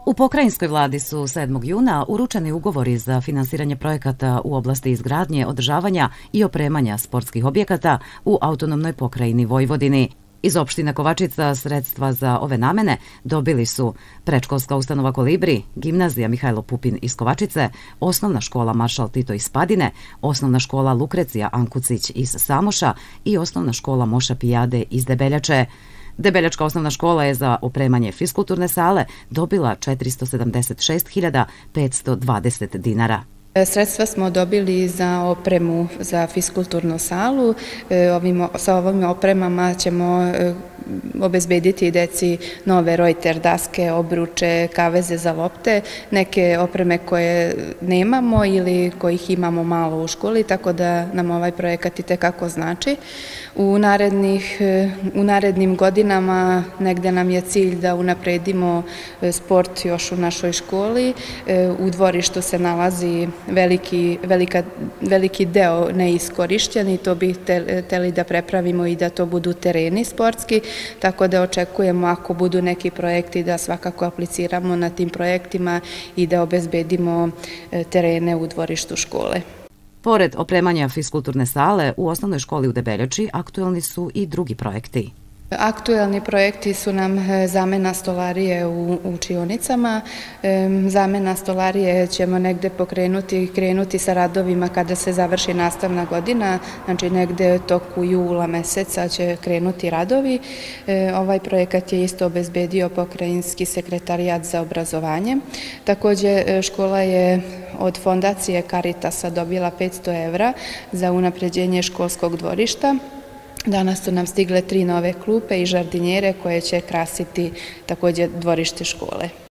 U pokrajinskoj vladi su 7. juna uručeni ugovori za finansiranje projekata u oblasti izgradnje, održavanja i opremanja sportskih objekata u autonomnoj pokrajini Vojvodini. Iz opštine Kovačica sredstva za ove namene dobili su predškolska ustanova Kolibri, gimnazija Mihajlo Pupin iz Kovačice, osnovna škola Maršal Tito iz Padine, osnovna škola Lukrecija Ankucić iz Samoša i osnovna škola Moša Pijade iz Debeljače. Debeljačka osnovna škola je za opremanje fiskulturne sale dobila 476.520 dinara. Sredstva smo dobili za opremu za fiskulturnu salu. Sa ovim opremama ćemo obezbediti deci nove Reuter daske, obruče, kaveze za lopte, neke opreme koje nemamo ili kojih imamo malo u školi, tako da nam ovaj projekat i tekako znači. U narednim godinama negde nam je cilj da unapredimo sport još u našoj školi. U dvorištu se nalazi veliki deo neiskorišćen i to bi hteli da prepravimo i da to budu tereni sportski, tako da očekujemo ako budu neki projekti da svakako apliciramo na tim projektima i da obezbedimo terene u dvorištu škole. Pored opremanja fiskulturne sale, u osnovnoj školi u Debeljači aktuelni su i drugi projekti. Aktuelni projekti su nam zamena stolarije u učionicama. Zamena stolarije ćemo negde krenuti sa radovima kada se završi nastavna godina, znači negde u toku jula meseca će krenuti radovi. Ovaj projekat je isto obezbedio Pokrajinski sekretarijat za obrazovanje. Takođe, škola je od fondacije Caritasa dobila 500 evra za unapređenje školskog dvorišta. Danas su nam stigle 3 nove klupe i žardinjere koje će krasiti takođe dvorište škole.